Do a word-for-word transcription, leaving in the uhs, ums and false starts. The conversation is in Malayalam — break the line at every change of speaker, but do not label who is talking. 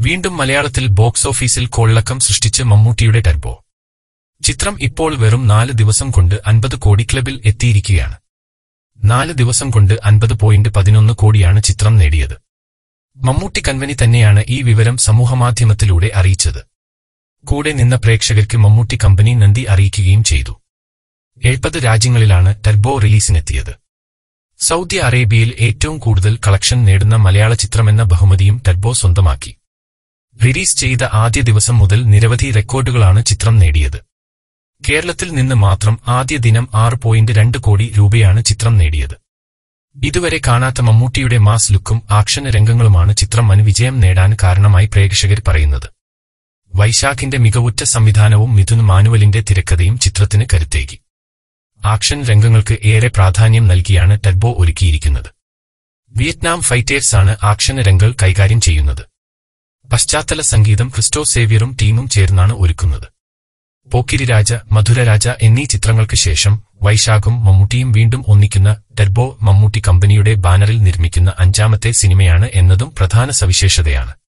വീണ്ടും മലയാളത്തിൽ ബോക്സ് ഓഫീസിൽ കോളിളക്കം സൃഷ്ടിച്ച് മമ്മൂട്ടിയുടെ ടർബോ. ചിത്രം ഇപ്പോൾ വെറും നാല് ദിവസം കൊണ്ട് അൻപത് കോടി ക്ലബിൽ എത്തിയിരിക്കുകയാണ്. നാല് ദിവസം കൊണ്ട് അൻപത് പോയിന്റ് പതിനൊന്ന് കോടിയാണ് ചിത്രം നേടിയത്. മമ്മൂട്ടി കമ്പനി തന്നെയാണ് ഈ വിവരം സമൂഹമാധ്യമത്തിലൂടെ അറിയിച്ചത്. കൂടെ നിന്ന പ്രേക്ഷകർക്ക് മമ്മൂട്ടി കമ്പനി നന്ദി അറിയിക്കുകയും ചെയ്തു. എഴുപത് രാജ്യങ്ങളിലാണ് ടർബോ റിലീസിനെത്തിയത്. സൗദി അറേബ്യയിൽ ഏറ്റവും കൂടുതൽ കളക്ഷൻ നേടുന്ന മലയാള ചിത്രമെന്ന ബഹുമതിയും ടർബോ സ്വന്തമാക്കി. റിലീസ് ചെയ്ത ആദ്യ ദിവസം മുതൽ നിരവധി റെക്കോർഡുകളാണ് ചിത്രം നേടിയത്. കേരളത്തിൽ നിന്ന് മാത്രം ആദ്യ ദിനം ആറ് പോയിന്റ് രണ്ട് കോടി രൂപയാണ് ചിത്രം നേടിയത്. ഇതുവരെ കാണാത്ത മമ്മൂട്ടിയുടെ മാസ് ലുക്കും ആക്ഷൻ രംഗങ്ങളുമാണ് ചിത്രം വൻ വിജയം നേടാൻ കാരണമായി പ്രേക്ഷകർ പറയുന്നത്. വൈശാഖിന്റെ മികവുറ്റ സംവിധാനവും മിഥുൻ മാനുവലിന്റെ തിരക്കഥയും ചിത്രത്തിന് കരുത്തേകി. ആക്ഷൻ രംഗങ്ങൾക്ക് ഏറെ പ്രാധാന്യം നൽകിയാണ് ടർബോ ഒരുക്കിയിരിക്കുന്നത്. വിയറ്റ്നാം ഫൈറ്റേഴ്സാണ് ആക്ഷൻ രംഗങ്ങൾ കൈകാര്യം ചെയ്യുന്നത്. പശ്ചാത്തല സംഗീതം ക്രിസ്റ്റോ സേവ്യറും ടീമും ചേർന്നാണ് ഒരുക്കുന്നത്. പോക്കിരിരാജ, മധുരരാജ എന്നീ ചിത്രങ്ങൾക്ക് ശേഷം വൈശാഖും മമ്മൂട്ടിയും വീണ്ടും ഒന്നിക്കുന്ന ടർബോ മമ്മൂട്ടി കമ്പനിയുടെ ബാനറിൽ നിർമ്മിക്കുന്ന അഞ്ചാമത്തെ സിനിമയാണ് എന്നതും പ്രധാന സവിശേഷതയാണ്.